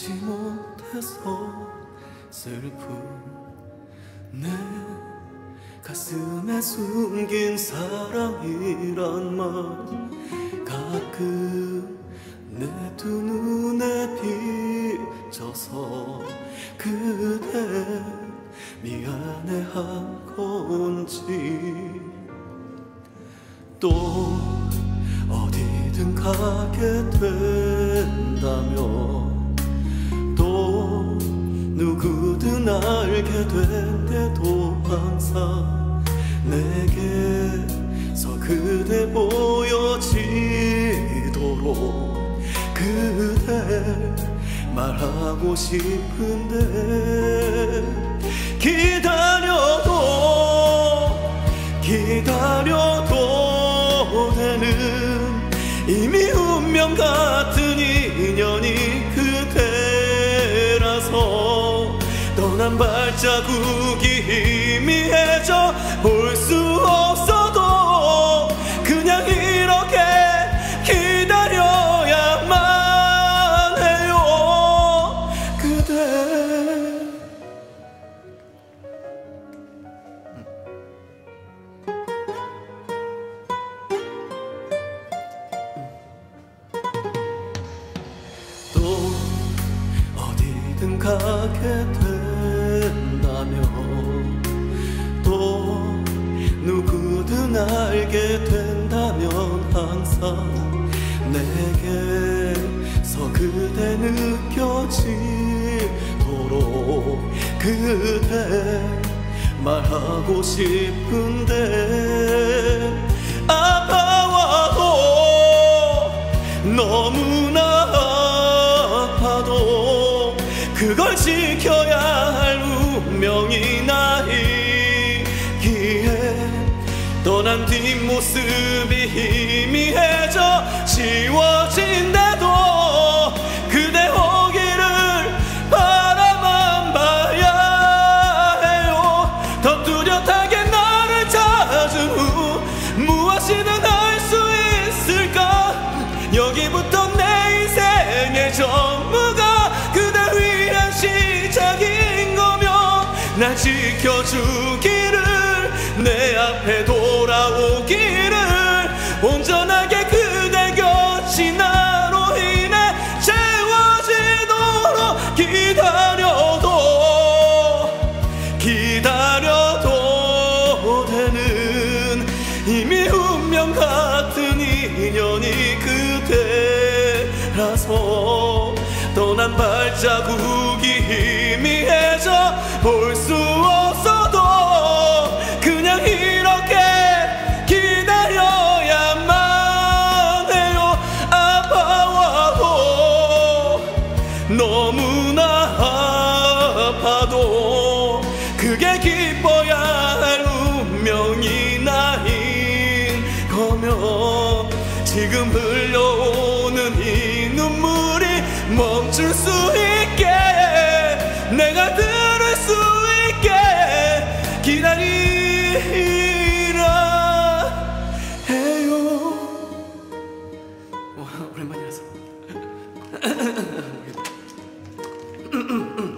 잊지 못해서 슬픈 내 가슴에 숨긴 사랑이란 말 가끔 내 두 눈에 비쳐서 그대 미안해한 건지 또 어디든 가게 된다면 또 누구든 알게 된대도 항상 내게서 그대 보여지도록 그대 말하고 싶은데 기다려도 되는 이미 운명 같은 인연이 그대라서 떠난 발자국이 희미해져 볼 수 없어도 그냥 이렇게 기다려야만 해요 그대. 또 어디든 가게 된다면 또 누구든 알게 된다면 항상 내게서 그대 느껴지도록 그대 말하고 싶은데 아파와도 너무나 아파도 그걸 지켜야 할 운명이 나이기에 떠난 뒷모습이 희미해져 지워진대도 그대 오기를 바라만 봐야 해요. 더 뚜렷하게 나를 찾은 후 무엇이든 할 수 있을까. 여기부터 내 인생의 전부가 그대 위한 시작인 거면 날 지켜주기를 내 앞에 돌아오기를 온전하게 그대 곁이 나로 인해 채워지도록 기다려도 되는 이미 운명 같은 인연이 그대라서 떠난 발자국이 희미해져 볼 수 없어도 그냥 이렇게 기다려야만 해요. 아파와도 너무나 아파도 그게 기뻐야 할 운명이 나인 거면 지금 흘러오는 이 눈물이 멈출 수 있게 내가 들을 수 있게 기다리라 해요. 오랜만이라서